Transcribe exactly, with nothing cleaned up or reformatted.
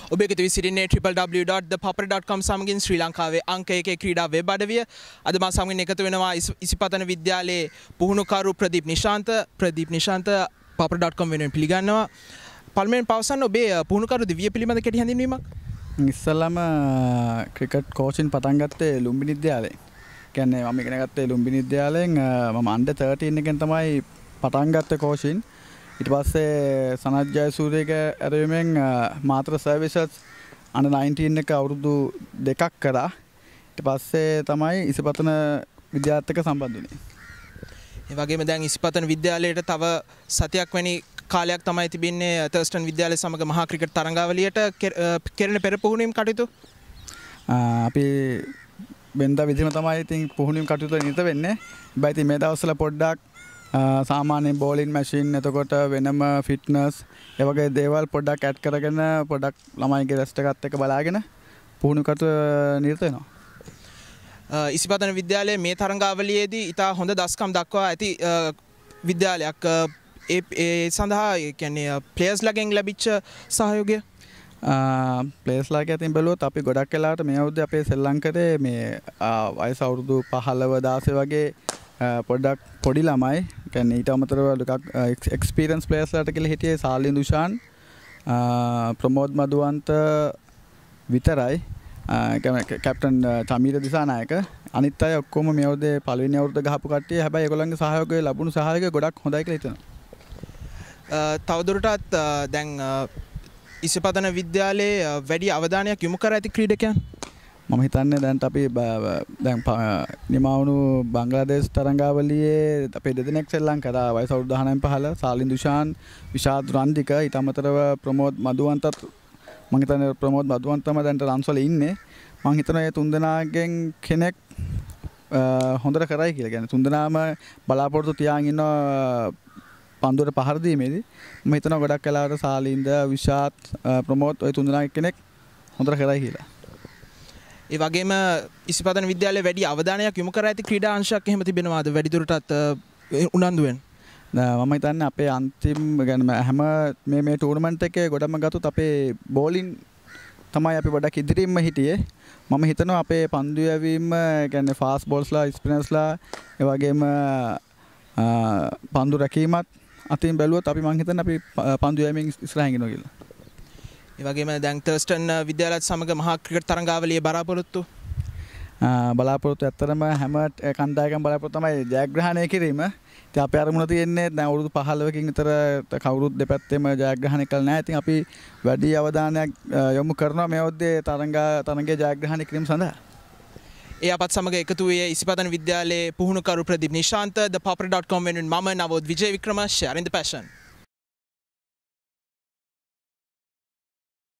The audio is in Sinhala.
ඔබ එකතු වී සිටින්නේ w w w dot the papare dot com සමගින් ශ්‍රී ලංකාවේ අංක එකේ ක්‍රීඩා වෙබ් අඩවිය. අද මා සමගින් එකතු වෙනවා ඉසිපතන විද්‍යාලයේ පුහුණුකරු Pradeep Nishantha. Pradeep Nishantha papare dot com වෙනුවෙන් පිළිගන්නවා. පළමුවෙන් පවසන්න ඔබේ පුහුණුකරු දිවිය පිළිබඳ කෙටි හැඳින්වීමක්. ඉස්සෙල්ලාම ක්‍රිකට් කෝචින් පටන් ගත්තේ ලුම්බිනි විද්‍යාලයෙන්. කියන්නේ මම ඉගෙන ගත්තේ ලුම්බිනි විද්‍යාලයෙන් මම අන්ඩර් thirteen එකෙන් තමයි පටන් ගත්තේ කෝචින්. ඊට පස්සේ සනත් ජයසූරියගේ ඇරයුමෙන් මාතර සර්විසස් අන්ඩර් nineteen එක අවුරුදු දෙකක් කරා. ඊට පස්සේ තමයි ඉසිපතන විද්‍යාලයත් එක්ක සම්බන්ධ වුණේ. ඒ වගේම දැන් ඉසිපතන විද්‍යාලයට තව සතියක් වැනි කාලයක් තමයි තිබෙන්නේ තර්ස්ටන් විද්‍යාලය සමග මහා ක්‍රිකට් තරඟාවලියට කෙරෙන පෙර පුහුණුවීම් කටයුතු. අපි වෙනදා විදිහම තමයි ඉතින් පුහුණුවීම් කටයුතු නිරත වෙන්නේ. හැබැයි ඉතින් මේ දවස්වල පොඩ්ඩක් සාමාන්‍ය බෝලින් මැෂින් එතකොට වෙනම ෆිට්නස් ඒ වගේ දේවල් පොඩ්ඩක් ඇඩ් කරගෙන පොඩ්ඩක් ළමයිගේ රෙස්ට් එකත් එක්ක බලාගෙන පුහුණු කටයුතු නිරත වෙනවා. ඉසිපතන විද්‍යාලයේ මේ තරඟාවලියේදී ඉතා හොඳ දස්කම් දක්වා ඇති විද්‍යාලයක්. ඒ ඒ සඳහා කියන්නේ ප්ලේයර්ස්ලාගෙන් ලැබිච්ච සහයෝගය ප්ලේයර්ස්ලාගේ අතින් බැලුවොත් අපි ගොඩක් වෙලාවට මේ අවුරුද්දේ අපේ ශ්‍රී ලංකාවේ මේ වයස අවුරුදු පහළව දාසය වගේ පොඩ්ඩක් පොඩි ළමයි කියන්නේ ඊට අමතරව ටිකක් එක්ස්පීරියන්ස් ප්ලේයර්ස්ලාට කියලා හිටියේ සාලින් දුෂාන් ප්‍රමෝද් මදුවන්ත විතරයි කැප්ටන් චමීර දිසානායක අනිත් අය ඔක්කොම මේ අවුරුද්දේ පළවෙනි අවුරුද්ද ගහපු කට්ටිය හැබැයි ඒගොල්ලන්ගේ සහයෝගය ලැබුණු සහයෝගය ගොඩක් හොඳයි කියලා හිතනවා. තවදුරටත් දැන් ඉසිපතන විද්‍යාලයේ වැඩි අවධානයක් යොමු කර ඇති ක්‍රීඩකයන් මම හිතන්නේ දැන් අපි දැන් නිමාවුණු බංග්ලාදේශ තරඟාවලියේ අපේ දෙදෙනෙක් සෙල්ලම් කරා වයස අවුරුදු දහනවයෙන් පහළ සාලින් දුෂාන් විශාද් රන්දික ඊට අමතරව ප්‍රමෝද් මදුවන්තත් මම හිතන්නේ ප්‍රමෝද් මදුවන්තම දැන් රන්ස් වල ඉන්නේ. මම හිතනවා මේ තුන්දෙනාගෙන් කෙනෙක් හොඳට කරයි කියලා. කියන්නේ තුන්දෙනාම බලාපොරොත්තු තියාගෙන ඉන්නවා පන්දුවට පහර දීමේදී. මම හිතනවා ගොඩක් වෙලාවට සාලින්ද විශාත් ප්‍රමෝද් ඔය තුන්දෙනා එක්කෙනෙක් හොඳට කරයි කියලා. ඒ වගේම ඉසිපතන විද්‍යාලයේ වැඩි අවධානයක් යොමු කර ඇති ක්‍රීඩා අංශයක් එහෙම තිබෙනවාද වැඩිදුරටත් උනන්දුවෙන්? මම හිතන්නේ අපේ අන්තිම කියන්නේ හැම මේ මේ ටූර්නමන්ට් එකේ ගොඩම ගත්තොත් අපේ බෝලින් තමයි අපි ගොඩක් ඉදිරියෙන්ම හිටියේ. මම හිතනවා අපේ පන්දු යැවීම කියන්නේ ෆාස්ට් බෝල්ස්ලා ස්පිනර්ස්ලා ඒ වගේම පන්දු රැකීමත් අතින් බැලුවොත් අපි මම හිතන්නේ අපි පන්දු යැවීමෙන් ඉස්සරහින් ඉනවා කියලා. ඒ වගේම දැන් තර්ස්ටන් විද්‍යාලයත් සමග මහා ක්‍රිකට් තරඟාවලියේ බලාපොරොත්තු බලාපොරොත්තු ඇත්තරම හැම කණ්ඩායමකම බලාපොරොත්තු තමයි ජයග්‍රහණය කිරීම. ඉතින් අපේ අරමුණ තියෙන්නේ දැන් අවුරුදු පහළොවකින් විතර කවුරුත් දෙපැත්තෙම ජයග්‍රහණය කළා නැහැ. ඉතින් අපි වැඩි අවධානයක් යොමු කරනවා මේ ඔද්දේ තරඟ තරඟයේ ජයග්‍රහණය කිරීම සඳහා. ඒ අපත් සමග එකතු වූයේ ඉසිපතන විද්‍යාලයේ පුහුණුකරු Pradeep Nishantha the papare dot com වෙනුවෙන් මම නවෝද් Vije Vikrama sharing the passion.